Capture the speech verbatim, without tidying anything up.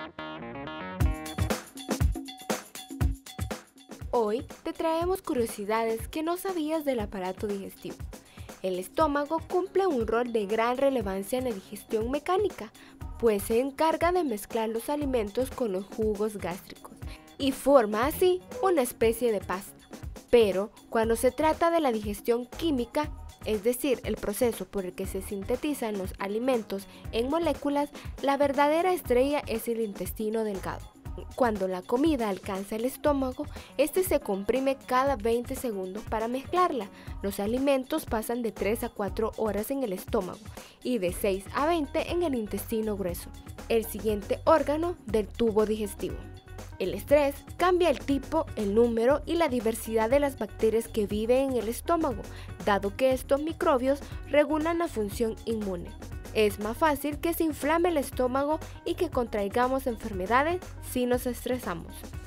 Hoy te traemos curiosidades que no sabías del aparato digestivo. El estómago cumple un rol de gran relevancia en la digestión mecánica, pues se encarga de mezclar los alimentos con los jugos gástricos y forma así una especie de pasta. Pero cuando se trata de la digestión química, es decir, el proceso por el que se sintetizan los alimentos en moléculas, la verdadera estrella es el intestino delgado. Cuando la comida alcanza el estómago, este se comprime cada veinte segundos para mezclarla. Los alimentos pasan de tres a cuatro horas en el estómago y de seis a veinte en el intestino grueso, el siguiente órgano del tubo digestivo. El estrés cambia el tipo, el número y la diversidad de las bacterias que viven en el estómago, dado que estos microbios regulan la función inmune. Es más fácil que se inflame el estómago y que contraigamos enfermedades si nos estresamos.